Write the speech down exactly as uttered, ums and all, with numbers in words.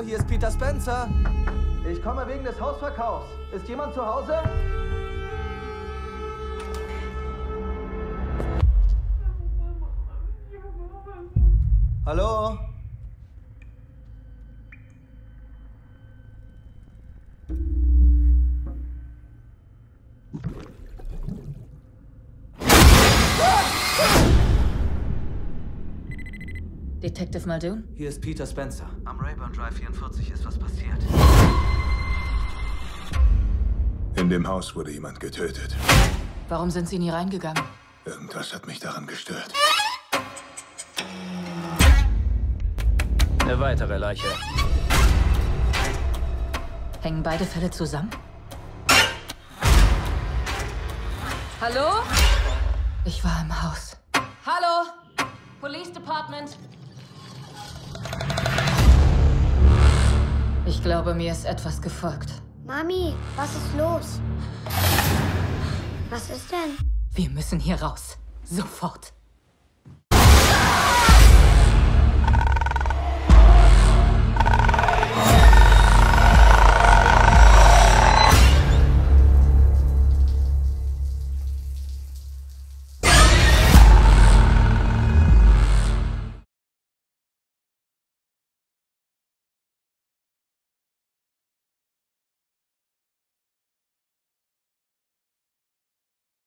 hier ist Peter Spencer. Ich komme wegen des Hausverkaufs. Ist jemand zu Hause? Hallo? Detective Muldoon? Hier ist Peter Spencer. Am Rayburn Drive vierundvierzig ist was passiert. In dem Haus wurde jemand getötet. Warum sind Sie nie reingegangen? Irgendwas hat mich daran gestört. Eine weitere Leiche. Hängen beide Fälle zusammen? Hallo? Ich war im Haus. Hallo? Police Department? Ich glaube, mir ist etwas gefolgt. Mami, was ist los? Was ist denn? Wir müssen hier raus. Sofort.